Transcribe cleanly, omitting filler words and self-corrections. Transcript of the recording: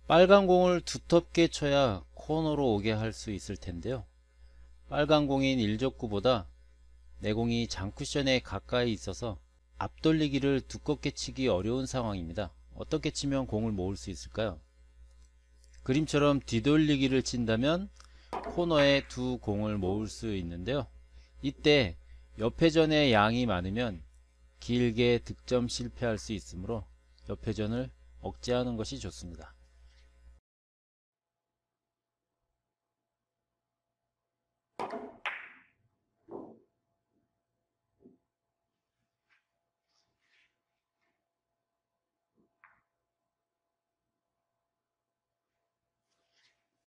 빨간 공을 두텁게 쳐야 코너로 오게 할 수 있을 텐데요. 빨간 공인 1족구보다 내 공이 장쿠션에 가까이 있어서 앞돌리기를 두껍게 치기 어려운 상황입니다. 어떻게 치면 공을 모을 수 있을까요? 그림처럼 뒤돌리기를 친다면 코너에 두 공을 모을 수 있는데요. 이때 옆회전의 양이 많으면 길게 득점 실패할 수 있으므로 옆회전을 억제하는 것이 좋습니다.